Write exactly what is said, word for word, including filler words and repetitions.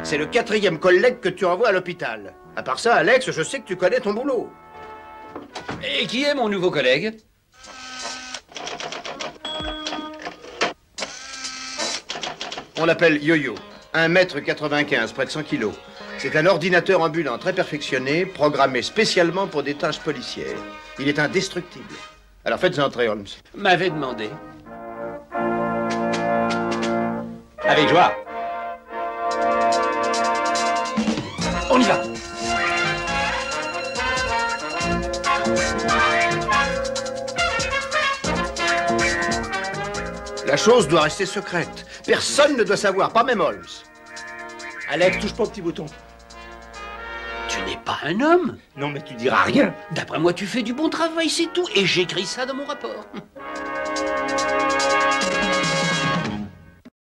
C'est le quatrième collègue que tu envoies à l'hôpital. À part ça, Alex, je sais que tu connais ton boulot. Et qui est mon nouveau collègue? On l'appelle Yo-Yo. un mètre quatre-vingt-quinze, près de cent kilos. C'est un ordinateur ambulant très perfectionné, programmé spécialement pour des tâches policières. Il est indestructible. Alors faites entrer, Holmes. M'avait demandé. Avec joie. On y va. La chose doit rester secrète. Personne ne doit savoir, pas même Holmes. Alex, touche pas au petit bouton. Tu n'es pas un homme. Non, mais tu diras rien. D'après moi, tu fais du bon travail, c'est tout. Et j'écris ça dans mon rapport.